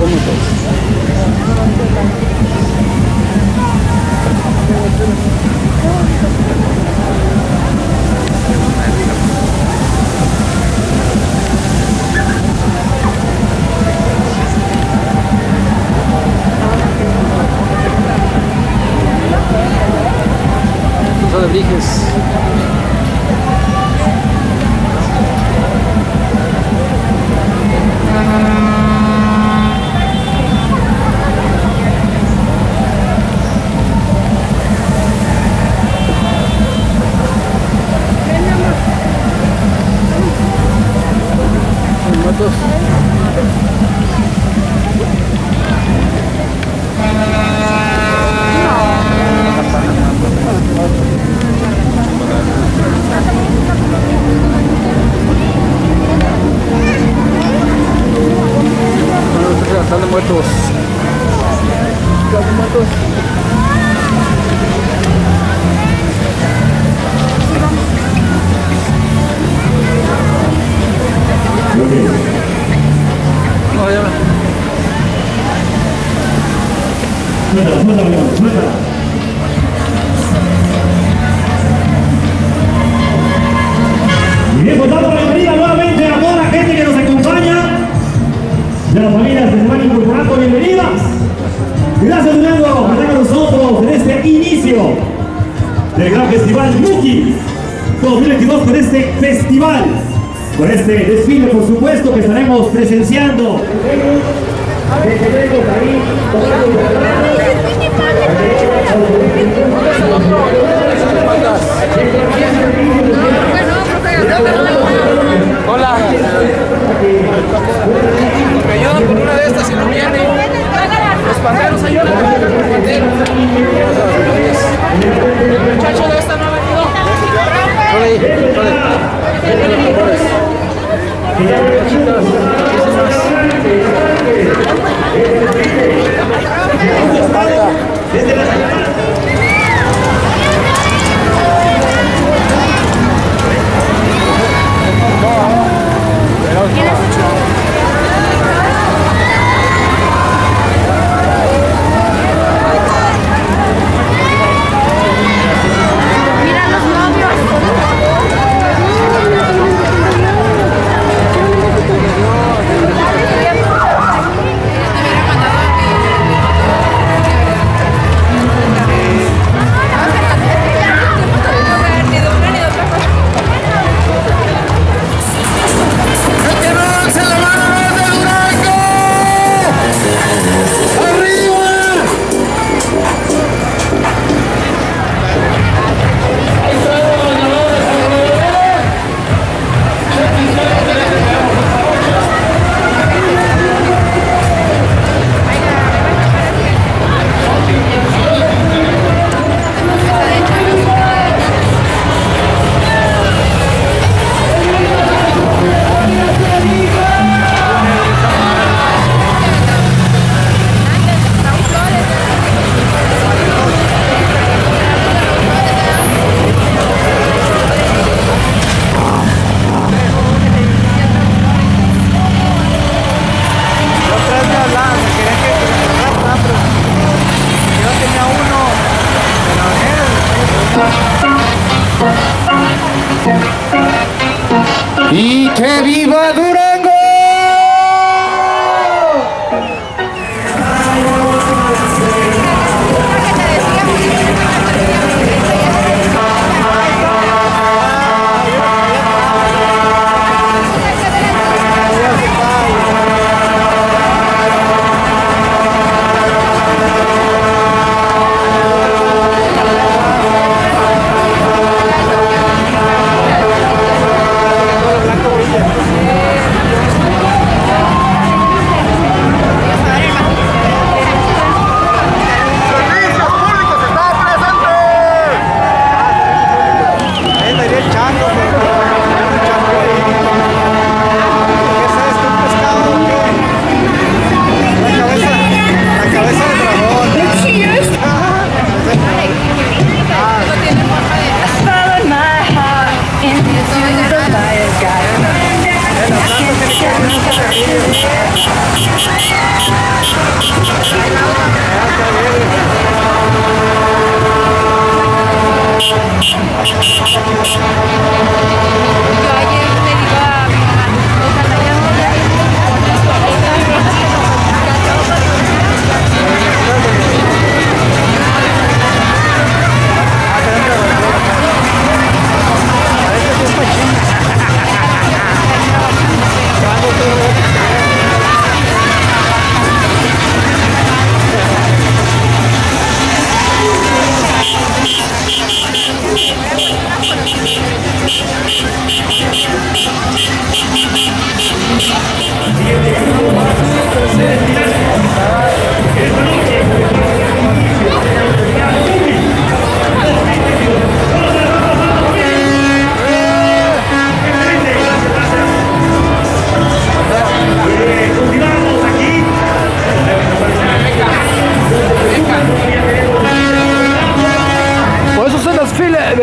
Y bien, pues damos la bienvenida nuevamente a toda la gente que nos acompaña, de las familias que se van incorporando, bienvenidas. Gracias de nuevo por estar con nosotros en este inicio del gran festival Muki 2022, con este festival, con este desfile, por supuesto, que estaremos presenciando. Hola. Me ayudan con una de estas y no viene. Los panderos ayudan con los panderos. El muchacho de esta no ha venido.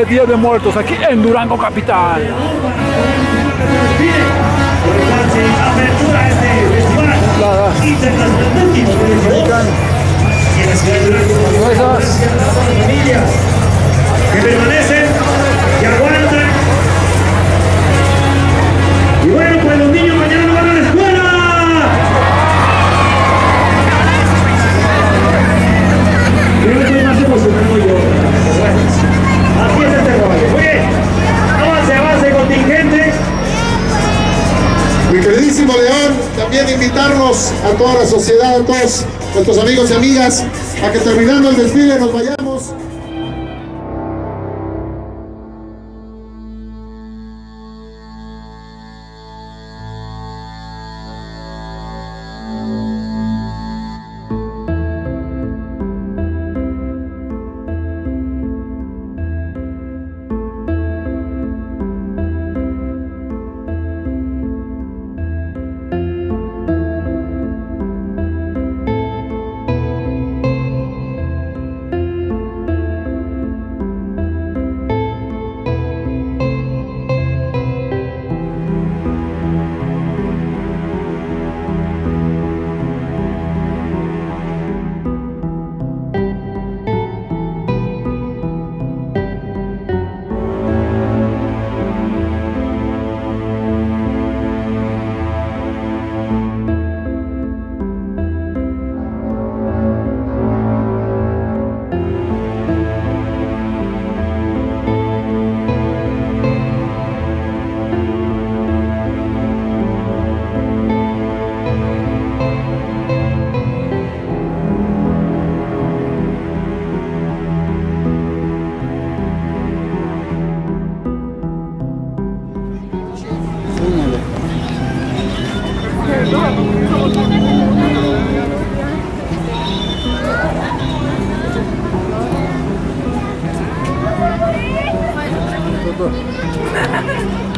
de Día de Muertos aquí en Durango capital. Apertura este festival internacional y en la ciudad de Durango, gracias a todas las familias que permanecen, que aguantan. Y bueno, pues los niños mañana no van a la escuela. Yo me estoy más emocionado yo. Bueno, así es este rollo. Muy bien, avance contingente. Mi queridísimo León, también invitarnos a toda la sociedad, a todos nuestros amigos y amigas, a que terminando el desfile nos vayamos. Todo.